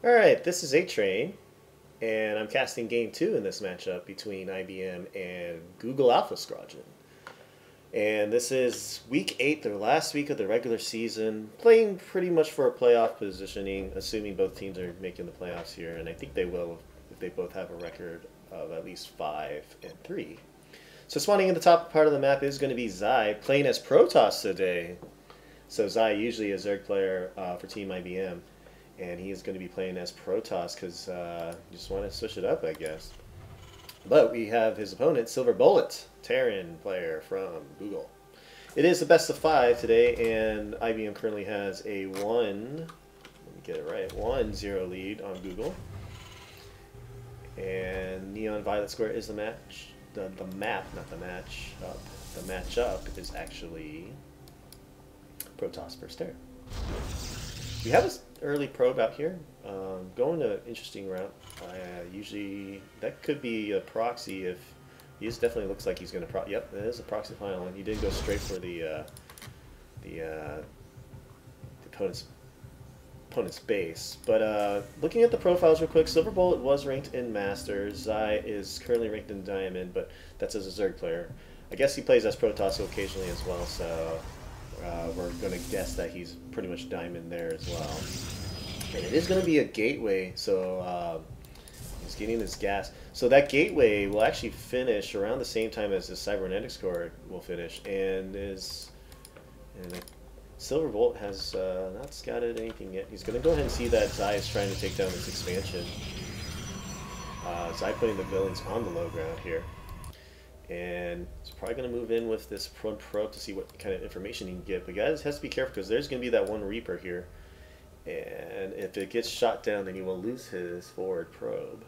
Alright, this is ATrain, and I'm casting Game 2 in this matchup between IBM and Google Alpha Squadron. And this is Week 8, their last week of the regular season, playing pretty much for a playoff positioning, assuming both teams are making the playoffs here, and I think they will if they both have a record of at least 5-3. So spawning in the top part of the map is going to be Zai, playing as Protoss today. So Zai, usually a Zerg player for Team IBM. And he is going to be playing as Protoss because you just want to switch it up, I guess. But we have his opponent, SilverBullet, Terran player from Google. It is the best of 5 today, and IBM currently has a 1-0 lead on Google. And Neon Violet Square is the match. The map, not the match. The matchup is actually Protoss versus Terran. We have this early probe out here, going an interesting route. Usually that could be a proxy if he definitely looks like he's going to yep, it is a proxy final, and he did go straight for the opponent's base. But looking at the profiles real quick, SilverBullet was ranked in Masters. Zai is currently ranked in Diamond, but that's as a Zerg player. I guess he plays as Protoss occasionally as well, so we're going to guess that he's pretty much Diamond there as well. And it is going to be a gateway, so he's getting his gas. So that gateway will actually finish around the same time as the cybernetics core will finish. And SilverBullet has not scouted anything yet. He's going to go ahead and see that Zai is trying to take down this expansion. Zai putting the villains on the low ground here. And he's probably going to move in with this probe to see what kind of information he can get. But guys, has to be careful because there's going to be that one Reaper here. And if it gets shot down, then he will lose his forward probe.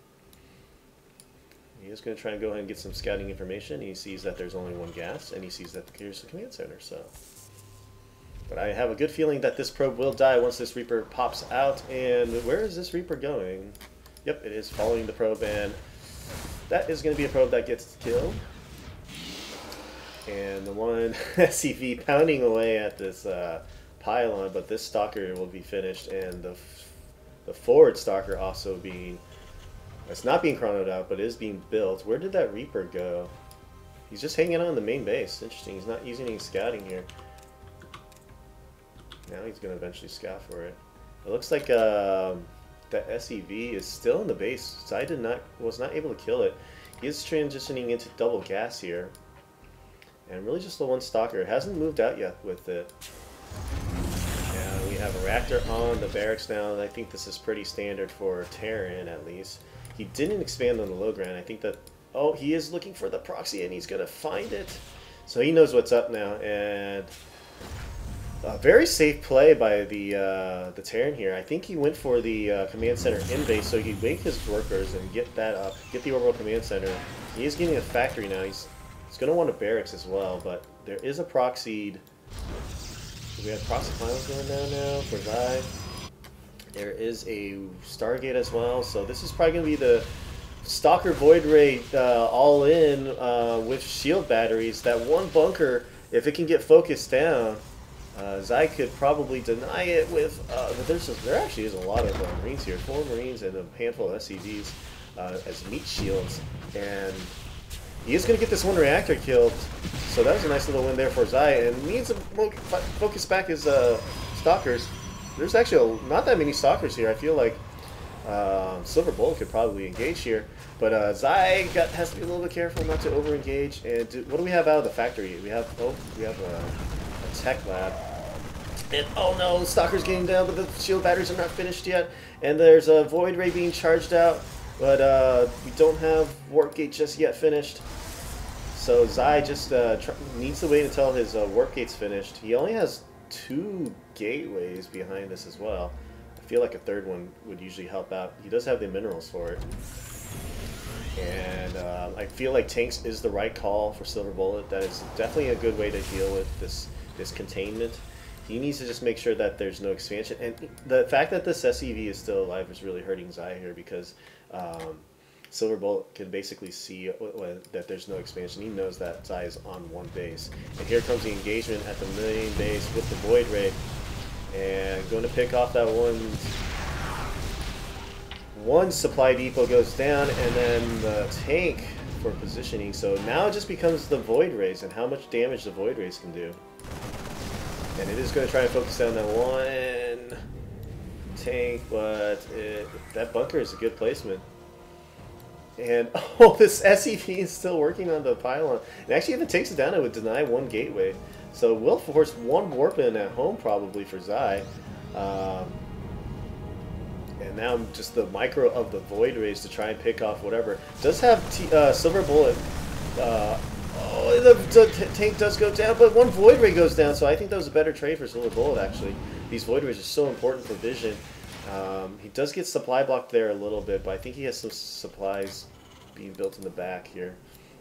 He is going to try and go ahead and get some scouting information. He sees that there's only one gas, and he sees that here's the command center. But I have a good feeling that this probe will die once this Reaper pops out. And where is this Reaper going? Yep, it is following the probe, and that is going to be a probe that gets killed. And the one SCV pounding away at this pylon, but this Stalker will be finished, and the forward Stalker also being, it's not being chronoed out, but is being built. Where did that Reaper go? He's just hanging out on the main base. Interesting, he's not using any scouting here. Now he's going to eventually scout for it. It looks like that SEV is still in the base. Zai was not able to kill it. He is transitioning into double gas here. And really just the one Stalker. It hasn't moved out yet with it. And we have a reactor on the barracks now, and I think this is pretty standard for Terran at least. He didn't expand on the low ground. I think that, oh, he is looking for the proxy and he's going to find it. So he knows what's up now, and a very safe play by the Terran here. I think he went for the command center in base, so he'd wake his workers and get that up, get the orbital command center. He is getting a factory now. He's going to want a barracks as well, but there is a proxied. We have proxy finals going down now for Zai. There is a Stargate as well, so this is probably going to be the Stalker Void Ray all in with shield batteries. That one bunker, if it can get focused down, Zai could probably deny it with, there actually is a lot of Marines here, 4 Marines and a handful of SCVs as meat shields, and he is going to get this one reactor killed, so that was a nice little win there for Zai, and needs to focus back his Stalkers. There's actually not that many Stalkers here. I feel like SilverBullet could probably engage here, but Zai has to be a little bit careful not to over-engage. And what do we have out of the factory? We have a tech lab. And oh no, Stalker's getting down, but the shield batteries are not finished yet. And there's a Void Ray being charged out, but we don't have Warp Gate just yet finished. So Zai just needs to wait until his Warp Gate's finished. He only has 2 gateways behind this as well. I feel like a third one would usually help out. He does have the minerals for it. And I feel like tanks is the right call for SilverBullet. That is definitely a good way to deal with this containment. He needs to just make sure that there's no expansion. And the fact that this SEV is still alive is really hurting Zai here, because SilverBullet can basically see that there's no expansion. He knows that Zai is on one base. And here comes the engagement at the main base with the Void Ray. And going to pick off that one one supply depot goes down, and then the tank for positioning. So now it just becomes the Void Rays and how much damage the Void Rays can do. And it is going to try and focus down that one tank, but that bunker is a good placement. And oh, this SEV is still working on the pylon. And actually, if it takes it down, it would deny one gateway. So we'll force one warp in at home probably for Zai. And now just the micro of the Void Rays to try and pick off whatever. Does have SilverBullet. Oh, the tank does go down, but one Void Ray goes down, so I think that was a better trade for SilverBullet, actually. These Void Rays are so important for vision. He does get supply blocked there a little bit, but I think he has some supplies being built in the back here.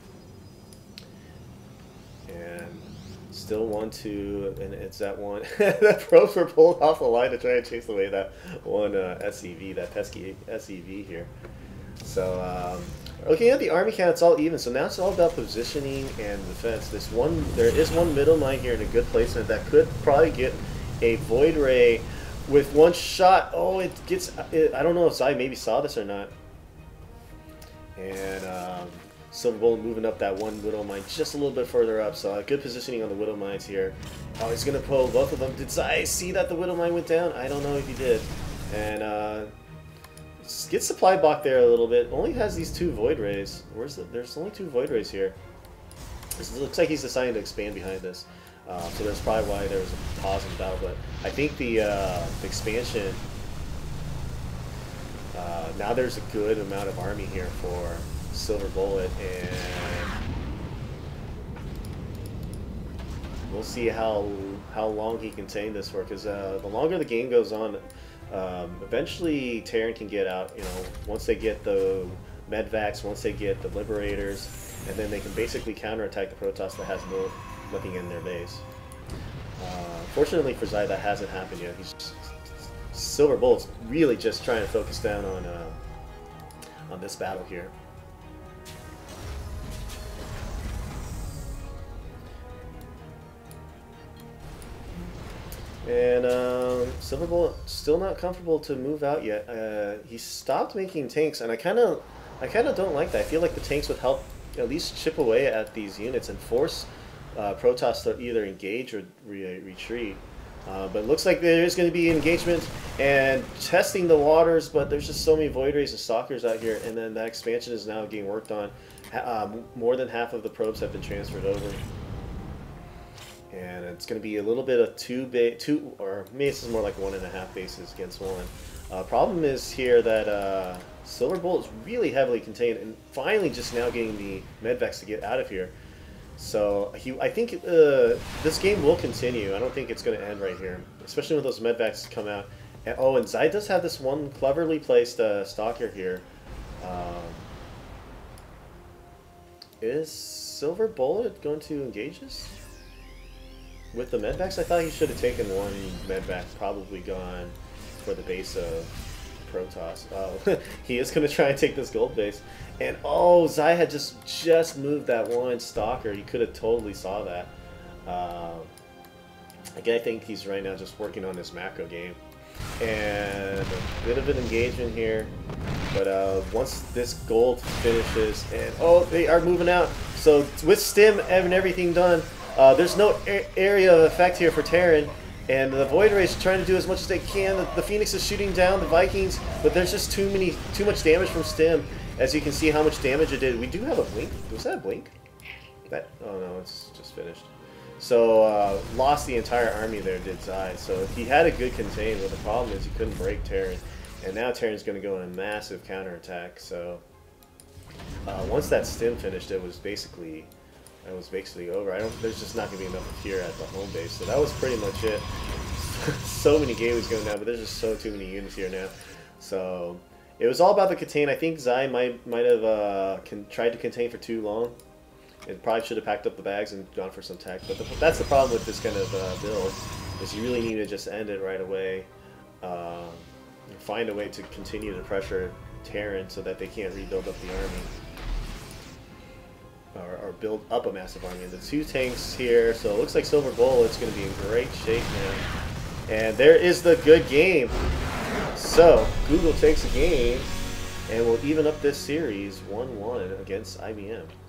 And still 1-2, and it's that one. The probes were pulled off the line to try and chase away that one SEV, that pesky SEV here. So, looking at the army count, it's all even. So now it's all about positioning and defense. There is one middle mine here in a good placement that could probably get a Void Ray with one shot. Oh, it gets. I don't know if Zai maybe saw this or not. And SilverBullet moving up that one Widow Mine just a little bit further up. So good positioning on the Widow Mines here. Oh, he's going to pull both of them. Did Zai see that the Widow Mine went down? I don't know if he did. And get supply block there a little bit. Only has these two Void Rays. There's only two Void Rays here. This looks like he's deciding to expand behind this. So that's probably why there was a pause in the battle. But I think the expansion, now there's a good amount of army here for SilverBullet, and we'll see how long he can contain this for. Because the longer the game goes on, eventually Terran can get out. You know, once they get the medvacs, once they get the liberators, and then they can basically counterattack the Protoss that has nothing in their base. Fortunately for Zai, that hasn't happened yet. SilverBullet's really just trying to focus down on this battle here. And SilverBullet still not comfortable to move out yet. He stopped making tanks, and I kind of don't like that. I feel like the tanks would help at least chip away at these units and force Protoss to either engage or retreat. But it looks like there is going to be engagement and testing the waters, but there's just so many Void Rays and Stalkers out here, and then that expansion is now getting worked on. More than half of the probes have been transferred over. And it's going to be a little bit of two, or maybe this is more like 1.5 bases against one. Problem is here that SilverBullet is really heavily contained, and finally just now getting the medvacs to get out of here. So I think this game will continue. I don't think it's going to end right here, especially when those medvacs come out. And, oh, and Zai does have this one cleverly placed Stalker here. Is SilverBullet going to engage this with the medvacs? I thought he should have taken one medvac, probably gone for the base of Protoss. Oh, he is going to try and take this gold base. And oh, Zai had just moved that one Stalker. He could have totally saw that. Again, I think he's right now just working on his macro game. And a bit of an engagement here. But once this gold finishes, and oh, they are moving out. So with Stim and everything done, there's no area of effect here for Terran. And the Void Rays are trying to do as much as they can. The Phoenix is shooting down the Vikings, but there's just too much damage from Stim. As you can see how much damage it did. We do have a blink. Was that a blink? Oh no, it's just finished. So lost the entire army there, did Zai. So he had a good contain, but the problem is he couldn't break Terran. And now Terran's going to go on a massive counterattack. So once that Stim finished, it was basically over. There's just not going to be enough here at the home base. So that was pretty much it. So many games going down, but there's just too many units here now. So it was all about the contain. I think Zai might have tried to contain for too long. It probably should have packed up the bags and gone for some tech. But that's the problem with this kind of build, is you really need to just end it right away. Find a way to continue to pressure Terran so that they can't rebuild up the army. Or build up a massive army. And the two tanks here, so it looks like SilverBullet's going to be in great shape now. And there is the good game. So, Google takes a game And we'll even up this series 1-1 against IBM.